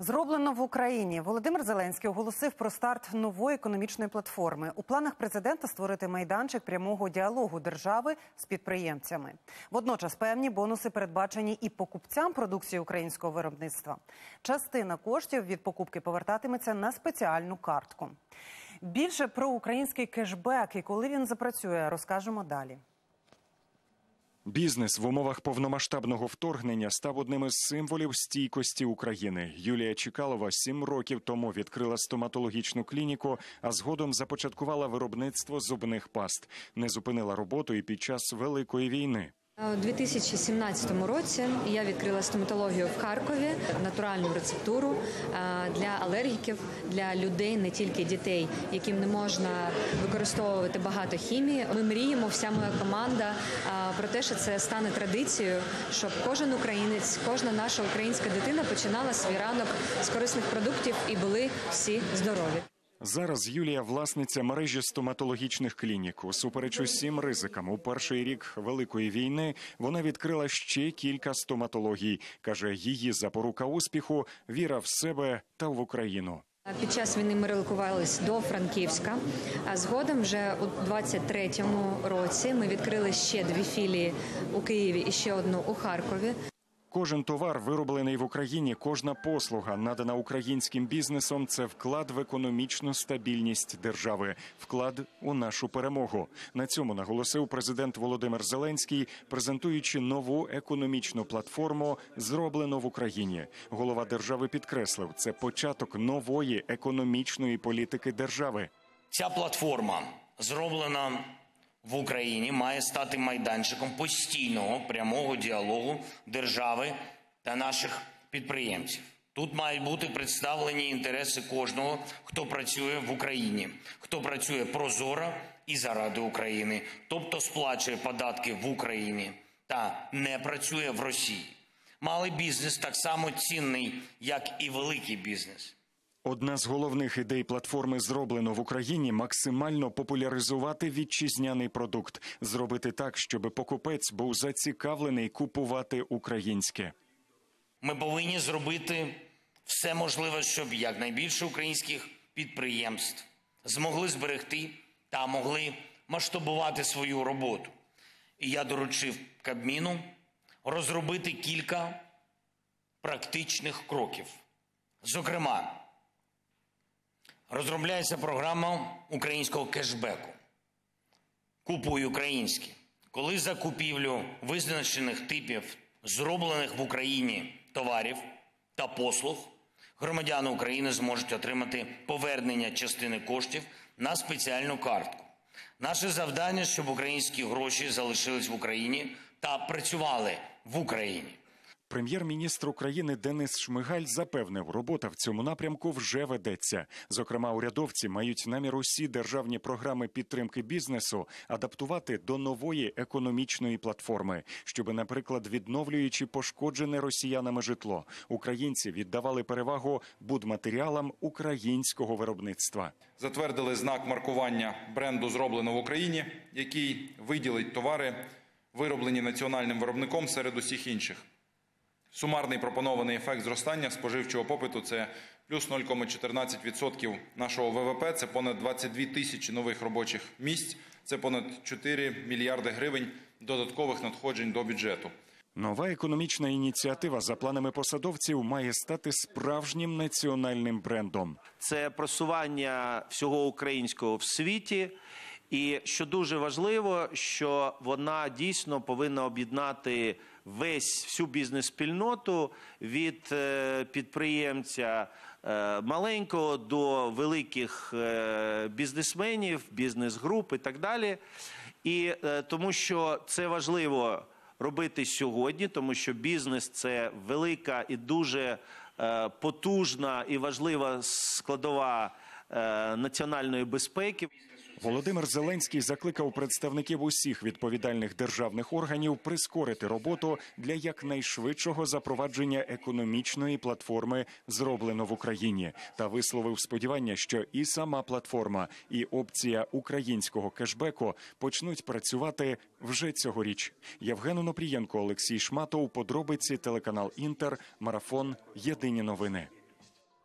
Зроблено в Україні. Володимир Зеленський оголосив про старт нової економічної платформи. У планах президента створити майданчик прямого діалогу держави з підприємцями. Водночас певні бонуси передбачені і покупцям продукції українського виробництва. Частина коштів від покупки повертатиметься на спеціальну картку. Більше про український кешбек і коли він запрацює, розкажемо далі. Бізнес в умовах повномасштабного вторгнення став одним із символів стійкості України. Юлія Чекалова 7 років тому відкрила стоматологічну клініку, а згодом започаткувала виробництво зубних паст. Не зупинила роботу і під час Великої війни. У 2017 році я відкрила стоматологію в Харкові, натуральну рецептуру для алергіків, для людей, не тільки дітей, яким не можна використовувати багато хімії. Ми мріємо, вся моя команда, про те, що це стане традицією, щоб кожен українець, кожна наша українська дитина починала свій ранок з корисних продуктів і були всі здорові. Зараз Юлія – власниця мережі стоматологічних клінік. Усупереч усім ризикам, у перший рік Великої війни вона відкрила ще кілька стоматологій. Каже, її запорука успіху – віра в себе та в Україну. Під час війни ми релокувалися до Франківська, а згодом вже у 23-му році ми відкрили ще 2 філії у Києві і ще одну у Харкові. Кожен товар, вироблений в Україні, кожна послуга, надана українським бізнесом – це вклад в економічну стабільність держави, вклад у нашу перемогу. На цьому наголосив президент Володимир Зеленський, презентуючи нову економічну платформу «Зроблено в Україні». Голова держави підкреслив – це початок нової економічної політики держави. Ця платформа «Зроблена в Україні» має стати майданчиком постійного прямого діалогу держави та наших підприємців. Тут мають бути представлені інтереси кожного, хто працює в Україні, хто працює прозоро і заради України, тобто сплачує податки в Україні та не працює в Росії. Малий бізнес так само цінний, як і великий бізнес. Одна з головних ідей платформи «Зроблено в Україні» – максимально популяризувати вітчизняний продукт. Зробити так, щоб покупець був зацікавлений купувати українське. Ми повинні зробити все можливе, щоб якнайбільше українських підприємств змогли зберегти та могли масштабувати свою роботу. І я доручив Кабміну розробити кілька практичних кроків. Зокрема, розробляється програма українського кешбеку «Купуй українське», коли за купівлю визначених типів зроблених в Україні товарів та послуг громадяни України зможуть отримати повернення частини коштів на спеціальну картку. Наше завдання, щоб українські гроші залишились в Україні та працювали в Україні. Прем'єр-міністр України Денис Шмигаль запевнив, робота в цьому напрямку вже ведеться. Зокрема, урядовці мають намір усі державні програми підтримки бізнесу адаптувати до нової економічної платформи, щоб, наприклад, відновлюючи пошкоджене росіянами житло, українці віддавали перевагу будматеріалам українського виробництва. Затвердили знак маркування бренду «Зроблено в Україні», який виділить товари, вироблені національним виробником серед усіх інших. Сумарний пропонований ефект зростання споживчого попиту – це плюс 0,14% нашого ВВП, це понад 22 тисячі нових робочих місць, це понад 4 мільярди гривень додаткових надходжень до бюджету. Нова економічна ініціатива, за планами посадовців, має стати справжнім національним брендом. Це просування всього українського в світі. І, що дуже важливо, що вона дійсно повинна об'єднати всю бізнес-спільноту від підприємця маленького до великих бізнесменів, бізнес-груп і так далі. І тому що це важливо робити сьогодні, тому що бізнес – це велика і дуже потужна і важлива складова національної безпеки. Володимир Зеленський закликав представників усіх відповідальних державних органів прискорити роботу для якнайшвидшого запровадження економічної платформи «Зроблено в Україні» та висловив сподівання, що і сама платформа, і опція українського кешбеку почнуть працювати вже цьогоріч. Євген Онопрієнко, Олексій Шматов, подробиці, телеканал «Інтер», Марафон, Єдині новини.